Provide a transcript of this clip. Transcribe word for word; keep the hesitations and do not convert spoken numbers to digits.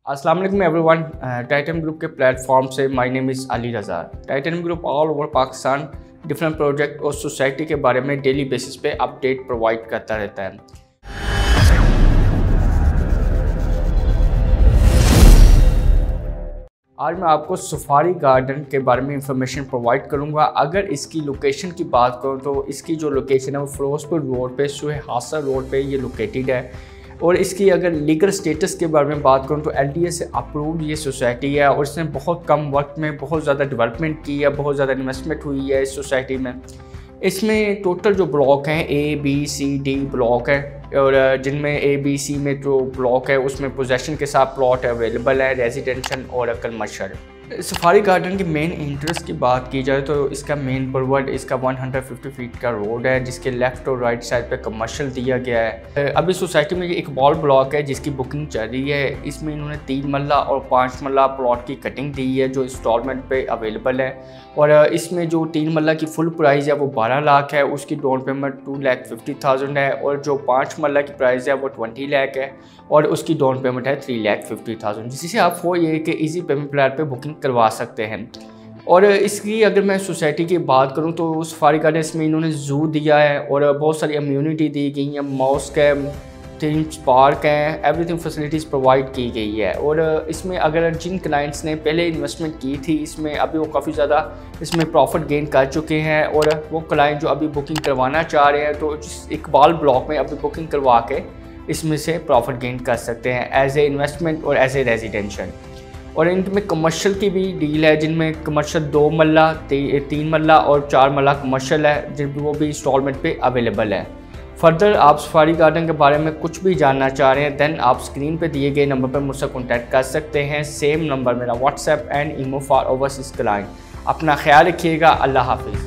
अस्सलाम वालेकुम everyone. Titan group के प्लेटफॉर्म से my name is Ali Raza. Titan group all over Pakistan different project और सोसाइटी के बारे में डेली बेसिस पे अपडेट प्रोवाइड करता रहता है। आज मैं आपको सफारी गार्डन के बारे में इंफॉर्मेशन प्रोवाइड करूंगा। अगर इसकी लोकेशन की बात करूं तो इसकी जो लोकेशन है वो फिरोजपुर रोड पे सुहे हादसा रोड पे ये लोकेटेड है। और इसकी अगर लीगल स्टेटस के बारे में बात करूं तो एल डी ए से अप्रूव्ड ये सोसाइटी है और इसने बहुत कम वक्त में बहुत ज़्यादा डेवलपमेंट की है, बहुत ज़्यादा इन्वेस्टमेंट हुई है इस सोसाइटी में। इसमें टोटल जो ब्लॉक हैं A B C D block है और जिनमें ए बी सी में जो ब्लॉक है उसमें पोजेसन के साथ प्लॉट अवेलेबल है, रेजिडेंशियल और कमर्शियल। सफारी गार्डन की मेन इंट्रेंस की बात की जाए तो इसका मेन बुलवर्ड इसका एक सौ पचास फीट का रोड है जिसके लेफ़्ट और राइट साइड पे कमर्शियल दिया गया है। अभी सोसाइटी में ये एक बॉल ब्लॉक है जिसकी बुकिंग चल रही है। इसमें इन्होंने तीन मल्ला और पाँच मल्ला प्लॉट की कटिंग दी है जो इंस्टॉलमेंट पे अवेलेबल है। और इसमें जो तीन मल्ला की फुल प्राइस है वो बारह लाख है, उसकी down payment two lakh fifty thousand है। और जो पाँच मल्ला की प्राइस है वो ट्वेंटी लाख है और उसकी डाउन पेमेंट है थ्री लैख फिफ्टी थाउजेंड, जिससे आप फोर ये कि ईजी पेमेंट प्लान पे बुकिंग करवा सकते हैं। और इसकी अगर मैं सोसाइटी की बात करूं तो सफारी गार्डन में इन्होंने जू दिया है और बहुत सारी इम्यूनिटी दी गई है, मॉस्क है, थीम पार्क हैं, एवरीथिंग फैसिलिटीज़ प्रोवाइड की गई है। और इसमें अगर जिन क्लाइंट्स ने पहले इन्वेस्टमेंट की थी इसमें अभी वो काफ़ी ज़्यादा इसमें प्रॉफिट गेन कर चुके हैं और वो क्लाइंट जो अभी बुकिंग करवाना चाह रहे हैं तो इकबाल ब्लॉक में अभी बुकिंग करवा के इसमें से प्रॉफिट गेन कर सकते हैं एज ए इन्वेस्टमेंट और एज ए रेजिडेंशियल। और इनमें कमर्शियल की भी डील है जिनमें कमर्शियल दो मल्ला ती, तीन मल्ला और चार मल्ला कमर्शियल है जिन वो भी इंस्टॉलमेंट पे अवेलेबल है। फर्दर आप सफारी गार्डन के बारे में कुछ भी जानना चाह रहे हैं देन आप स्क्रीन पे दिए गए नंबर पर मुझसे कॉन्टैक्ट कर सकते हैं। सेम नंबर मेरा WhatsApp and imo for overseas client. अपना ख्याल रखिएगा। अल्लाह हाफिज़।